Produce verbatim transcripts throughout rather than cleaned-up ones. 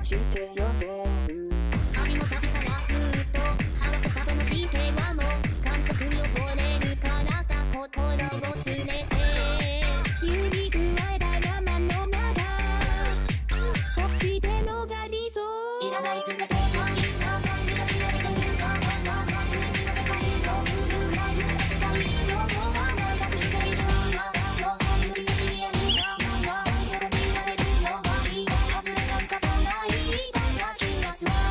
してよ全部足の先からずっと話せたその神経はもう感触に溺れる体心を連れて指くわえた山の中こっちで逃りそういらないすべての人の感じが切られてるそんな海の世界を見るライブが近い両方が思い隠している要塞より知り合いなのが愛されていられるよいい外れなんかじゃないだが気がすわ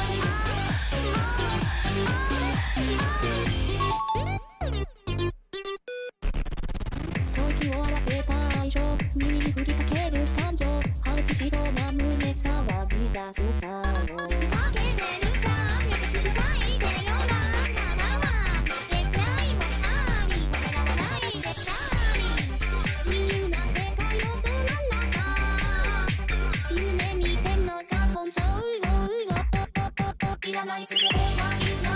時を終わらせた愛情耳に振りかける感情破裂しそうな胸騒ぎ出すさかけてるさ優しく咲いてよな花はでっかいもあり止められないでかい自由な世界のど真ん中夢見てんのか本性をいらないすべては